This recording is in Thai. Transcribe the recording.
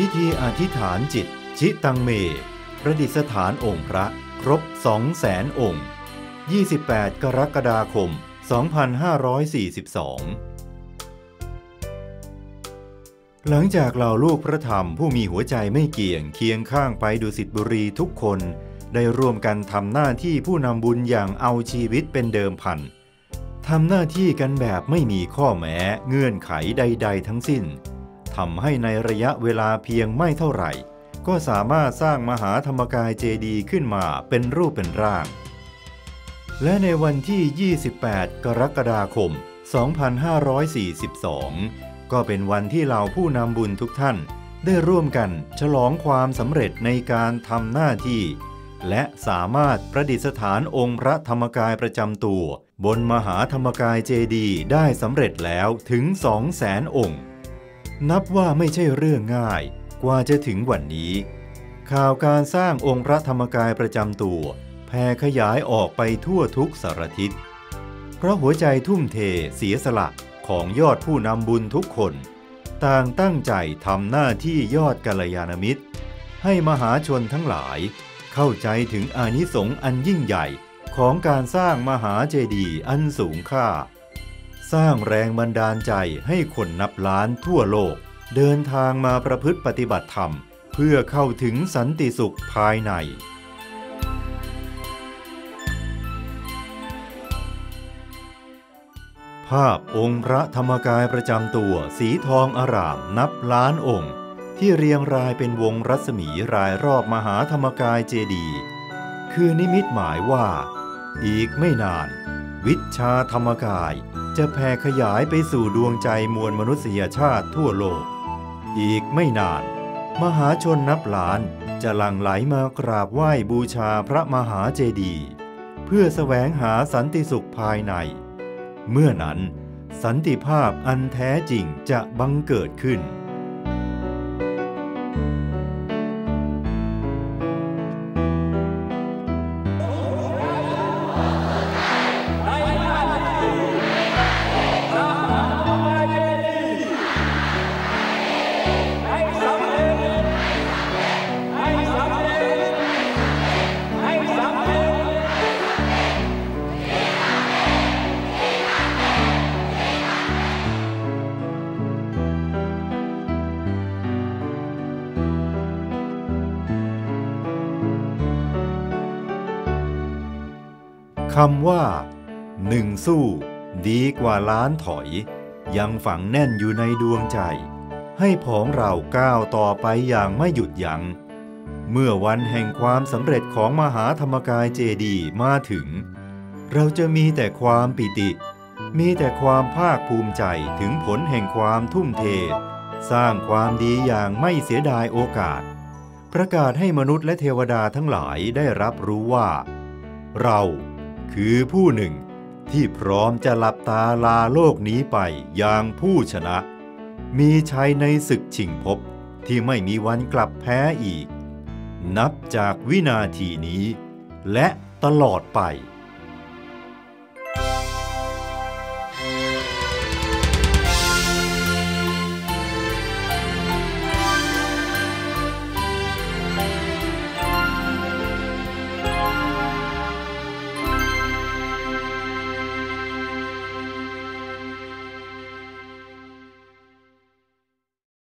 พิธีอธิษฐานจิตชิตังเมประดิษฐานองค์พระครบ 200,000 องค์ 28 กรกฎาคม 2542 หลังจากเหล่าลูกพระธรรมผู้มีหัวใจไม่เกี่ยงเคียงข้างไปดุสิตบุรีทุกคนได้ร่วมกันทำหน้าที่ผู้นำบุญอย่างเอาชีวิตเป็นเดิมพันทำหน้าที่กันแบบไม่มีข้อแม้เงื่อนไขใดๆทั้งสิ้นทำให้ในระยะเวลาเพียงไม่เท่าไหร่ก็สามารถสร้างมหาธรรมกายเจดีย์ขึ้นมาเป็นรูปเป็นร่างและในวันที่ 28 กรกฎาคม 2542 ก็เป็นวันที่เหล่าผู้นำบุญทุกท่านได้ร่วมกันฉลองความสำเร็จในการทำหน้าที่และสามารถประดิษฐานองค์พระธรรมกายประจำตัวบนมหาธรรมกายเจดีย์ได้สำเร็จแล้วถึง 200,000 องค์นับว่าไม่ใช่เรื่องง่ายกว่าจะถึงวันนี้ข่าวการสร้างองค์พระธรรมกายประจำตัวแผ่ขยายออกไปทั่วทุกสารทิศเพราะหัวใจทุ่มเทเสียสละของยอดผู้นำบุญทุกคนต่างตั้งใจทำหน้าที่ยอดกัลยาณมิตรให้มหาชนทั้งหลายเข้าใจถึงอานิสงส์อันยิ่งใหญ่ของการสร้างมหาเจดีย์อันสูงค่าสร้างแรงบันดาลใจให้คนนับล้านทั่วโลกเดินทางมาประพฤติปฏิบัติธรรมเพื่อเข้าถึงสันติสุขภายในภาพองค์พระธรรมกายประจำตัวสีทองอร่ามนับล้านองค์ที่เรียงรายเป็นวงรัศมีรายรอบมหาธรรมกายเจดีย์คือนิมิตหมายว่าอีกไม่นานวิชาธรรมกายจะแผ่ขยายไปสู่ดวงใจมวลมนุษยชาติทั่วโลกอีกไม่นานมหาชนนับล้านจะหลั่งไหลมากราบไหว้บูชาพระมหาเจดีย์เพื่อแสวงหาสันติสุขภายในเมื่อนั้นสันติภาพอันแท้จริงจะบังเกิดขึ้นคำว่าหนึ่งสู้ดีกว่าล้านถอยยังฝังแน่นอยู่ในดวงใจให้ผองเราก้าวต่อไปอย่างไม่หยุดยัง้งเมื่อวันแห่งความสำเร็จของมหาธรรมกายเจดีย์มาถึงเราจะมีแต่ความปิติมีแต่ความภาคภูมิใจถึงผลแห่งความทุ่มเทสร้างความดีอย่างไม่เสียดายโอกาสประกาศให้มนุษย์และเทวดาทั้งหลายได้รับรู้ว่าเราคือผู้หนึ่งที่พร้อมจะหลับตาลาโลกนี้ไปอย่างผู้ชนะมีชัยในศึกชิงภพที่ไม่มีวันกลับแพ้อีกนับจากวินาทีนี้และตลอดไป